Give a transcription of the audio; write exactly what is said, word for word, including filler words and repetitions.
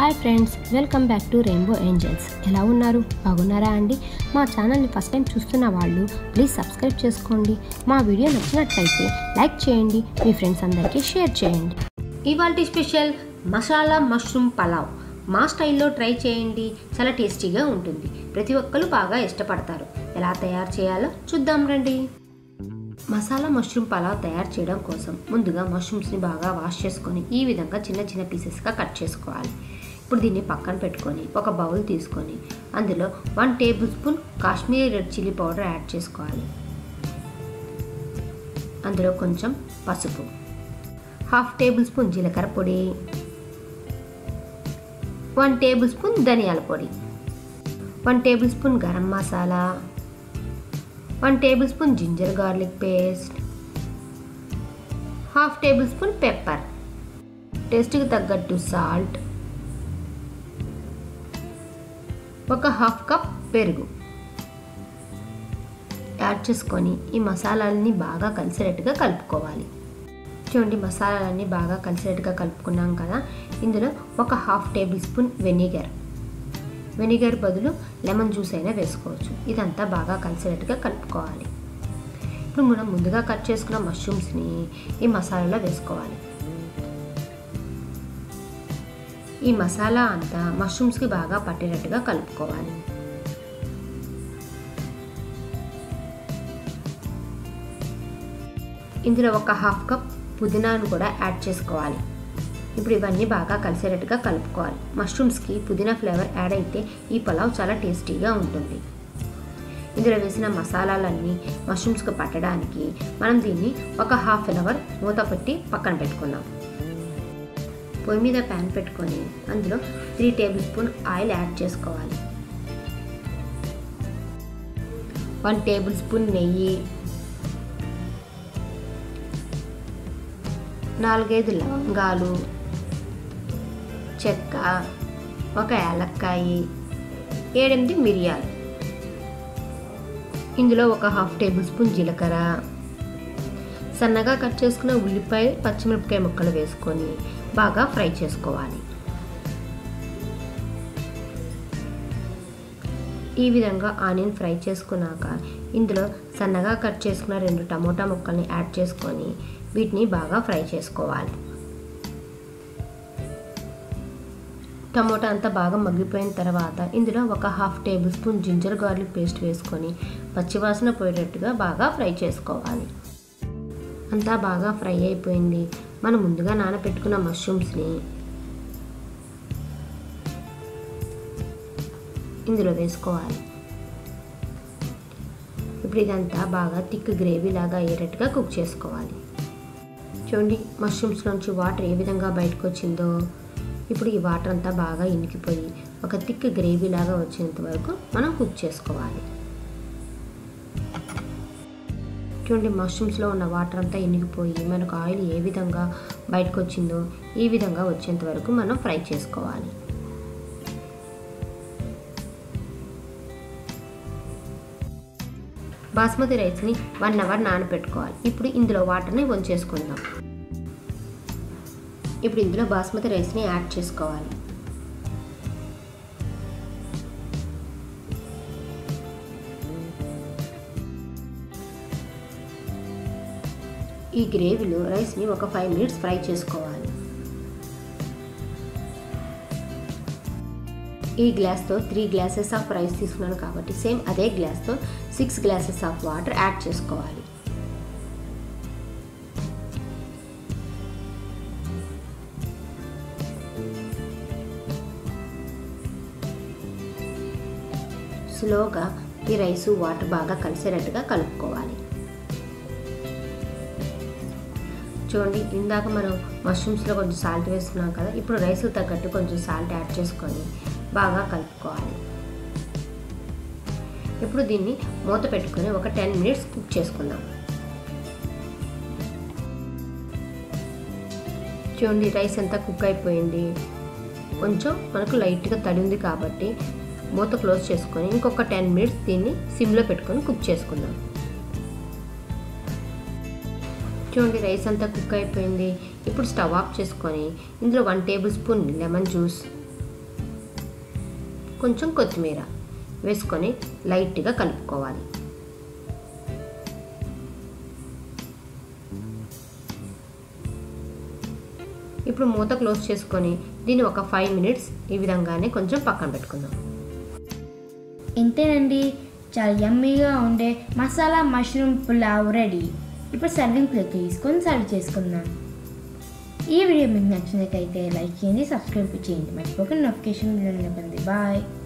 Hi friends, welcome back to rainbow angels. ఎలా ఉన్నారు? బాగున్నారా అండి? మా ఛానల్ని ఫస్ట్ టైం చూస్తున్న వాళ్ళు ప్లీజ్ సబ్స్క్రైబ్ చేసుకోండి. మా వీడియో నచ్చినట్లయితే లైక్ చేయండి, మీ ఫ్రెండ్స్ అందరికీ షేర్ చేయండి. ఇవాల్టి స్పెషల్ మసాలా మష్రూమ్ పలావ్. మా స్టైల్లో ట్రై చేయండి, చాలా టేస్టీగా ఉంటుంది. ప్రతి ఒక్కరు బాగా ఇష్టపడతారు. ఎలా తయారు చేయాలో చూద్దాం రండి. మసాలా మష్రూమ్ పలావ్ తయారు చేయడం కోసం ముందుగా మష్రూమ్స్ని బాగా వాష్ చేసుకొని ఈ విధంగా చిన్న చిన్న పీసెస్గా కట్ చేసుకోవాలి. ఇప్పుడు దీన్ని పక్కన పెట్టుకొని ఒక బౌల్ తీసుకొని అందులో one tablespoon Kashmiri red chilli powder add చేసుకోవాలి. అందులో కొంచెం పసుపు, హాఫ్ టేబుల్ స్పూన్ జీలకర్ర పొడి, వన్ టేబుల్ స్పూన్ ధనియాల పొడి, one tablespoon garam masala, one tablespoon ginger garlic paste, half tablespoon pepper, టేస్ట్కి తగ్గట్టు సాల్ట్, ఒక హాఫ్ కప్ పెరుగు యాడ్ చేసుకొని ఈ మసాలాలని బాగా కలిసేటట్టుగా కలుపుకోవాలి. చూడండి, మసాలాలన్నీ బాగా కలిసేటట్టుగా కలుపుకున్నాం కదా. ఇందులో ఒక half tablespoon vinegar vinegar బదులు లెమన్ జ్యూస్ అయినా వేసుకోవచ్చు. ఇదంతా బాగా కలిసేటట్టుగా కలుపుకోవాలి. ఇప్పుడు మనం ముందుగా కట్ చేసుకున్న మష్రూమ్స్ని ఈ మసాలాలో వేసుకోవాలి. ఈ మసాలా అంతా మష్రూమ్స్కి బాగా పట్టేటట్టుగా కలుపుకోవాలి. ఇందులో ఒక హాఫ్ కప్ పుదీనాను కూడా యాడ్ చేసుకోవాలి. ఇప్పుడు ఇవన్నీ బాగా కలిసేటట్టుగా కలుపుకోవాలి. మష్రూమ్స్కి పుదీనా ఫ్లేవర్ యాడ్ అయితే ఈ పులావ్ చాలా టేస్టీగా ఉంటుంది. ఇందులో వేసిన మసాలాలన్నీ మష్రూమ్స్కి పట్టడానికి మనం దీన్ని ఒక హాఫ్ అన్ అవర్ మూత పెట్టి పక్కన పెట్టుకున్నాం. పొయ్యి మీద ప్యాన్ పెట్టుకొని అందులో three tablespoon oil add చేసుకోవాలి. వన్ టేబుల్ స్పూన్ నెయ్యి, నాలుగైదు లవంగాలు, చెక్క, ఒక యాలక్కాయ, ఏడెనిమిది మిరియాలు, ఇందులో ఒక హాఫ్ టేబుల్ స్పూన్ జీలకర్ర, సన్నగా కట్ చేసుకున్న ఉల్లిపాయ, పచ్చిమిరపకాయ ముక్కలు వేసుకొని బాగా ఫ్రై చేసుకోవాలి. ఈ విధంగా ఆనియన్ ఫ్రై చేసుకున్నాక ఇందులో సన్నగా కట్ చేసుకున్న రెండు టమోటా ముక్కల్ని యాడ్ చేసుకొని వీటిని బాగా ఫ్రై చేసుకోవాలి. టమోటా అంతా బాగా మగ్గిపోయిన తర్వాత ఇందులో ఒక half tablespoon ginger garlic paste వేసుకొని పచ్చివాసన పోయేటట్టుగా బాగా ఫ్రై చేసుకోవాలి. అంతా బాగా ఫ్రై అయిపోయింది. మనం ముందుగా నానబెట్టుకున్న మష్రూమ్స్ని ఇందులో వేసుకోవాలి. ఇప్పుడు ఇదంతా బాగా థిక్ గ్రేవీ లాగా అయ్యేటట్టుగా కుక్ చేసుకోవాలి. చూడండి, మష్రూమ్స్ నుంచి వాటర్ ఏ విధంగా బయటకు వచ్చిందో. ఇప్పుడు ఈ వాటర్ అంతా బాగా ఇనికిపోయి ఒక థిక్ గ్రేవీ లాగా వచ్చేంత వరకు మనం కుక్ చేసుకోవాలి. చూడండి, మష్రూమ్స్లో ఉన్న వాటర్ అంతా ఇనికిపోయి మనకు ఆయిల్ ఏ విధంగా బయటకు వచ్చిందో ఈ విధంగా వచ్చేంత వరకు మనం ఫ్రై చేసుకోవాలి. బాస్మతి రైస్ని వన్ అవర్ నానబెట్టుకోవాలి. ఇప్పుడు ఇందులో వాటర్ని వంచేసుకుందాం. ఇప్పుడు ఇందులో బాస్మతి రైస్ని యాడ్ చేసుకోవాలి. ఈ గ్రేవీలో రైస్ని ఒక ఫైవ్ మినిట్స్ ఫ్రై చేసుకోవాలి. ఈ గ్లాస్తో త్రీ గ్లాసెస్ ఆఫ్ రైస్ తీసుకున్నాను కాబట్టి సేమ్ అదే గ్లాస్తో six glasses of water add చేసుకోవాలి. స్లోగా ఈ రైసు వాటర్ బాగా కలిసేటట్టుగా కలుపుకోవాలి. చూడండి, ఇందాక మనం మష్రూమ్స్లో కొంచెం సాల్ట్ వేసుకున్నాం కదా. ఇప్పుడు రైస్కి తగ్గట్టు కొంచెం సాల్ట్ యాడ్ చేసుకొని బాగా కలుపుకోవాలి. ఇప్పుడు దీన్ని మూత పెట్టుకొని ఒక టెన్ మినిట్స్ కుక్ చేసుకుందాం. చూడండి, రైస్ అంతా కుక్ అయిపోయింది. కొంచెం మనకు లైట్గా తడి ఉంది కాబట్టి మూత క్లోజ్ చేసుకొని ఇంకొక టెన్ మినిట్స్ దీన్ని సిమ్లో పెట్టుకొని కుక్ చేసుకుందాం. చూడండి, రైస్ అంతా కుక్ అయిపోయింది. ఇప్పుడు స్టవ్ ఆఫ్ చేసుకొని ఇందులో one tablespoon lemon juice, కొంచెం కొత్తిమీర వేసుకొని లైట్గా కలుపుకోవాలి. ఇప్పుడు మూత క్లోజ్ చేసుకొని దీన్ని ఒక ఫైవ్ మినిట్స్ ఈ విధంగానే కొంచెం పక్కన పెట్టుకుందాం. ఇంతేనండి, చాలా యమ్మీగా ఉండే మసాలా మష్రూమ్ పులావ్ రెడీ. ఇప్పుడు సర్వింగ్ ప్లేట్ తీసుకొని సర్వ్ చేసుకుందాం. ఈ వీడియో మీకు నచ్చినట్లయితే లైక్ చేయండి, సబ్స్క్రైబ్ చేయండి, మర్చిపోకుండా నోటిఫికేషన్ నొక్కండి. బాయ్.